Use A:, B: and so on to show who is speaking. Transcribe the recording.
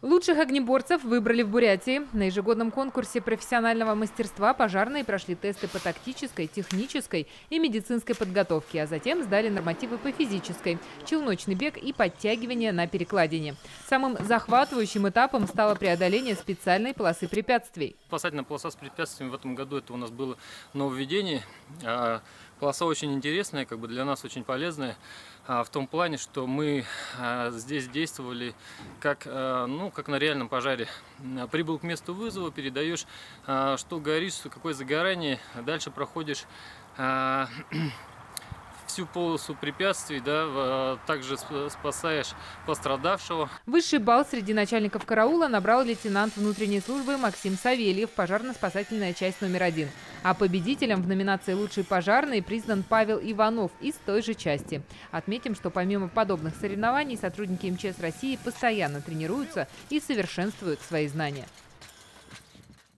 A: Лучших огнеборцев выбрали в Бурятии. На ежегодном конкурсе профессионального мастерства пожарные прошли тесты по тактической, технической и медицинской подготовке, а затем сдали нормативы по физической, челночный бег и подтягивание на перекладине. Самым захватывающим этапом стало преодоление специальной полосы препятствий.
B: Спасательная полоса с препятствиями в этом году это у нас было нововведение. Полоса очень интересная, для нас очень полезная. В том плане, что мы здесь действовали как на реальном пожаре. Прибыл к месту вызова, передаешь, что горит, какое загорание, дальше проходишь всю полосу препятствий, также спасаешь пострадавшего.
A: Высший балл среди начальников караула набрал лейтенант внутренней службы Максим Савельев, пожарно-спасательная часть номер 1. А победителем в номинации «Лучший пожарный» признан Павел Иванов из той же части. Отметим, что помимо подобных соревнований сотрудники МЧС России постоянно тренируются и совершенствуют свои знания.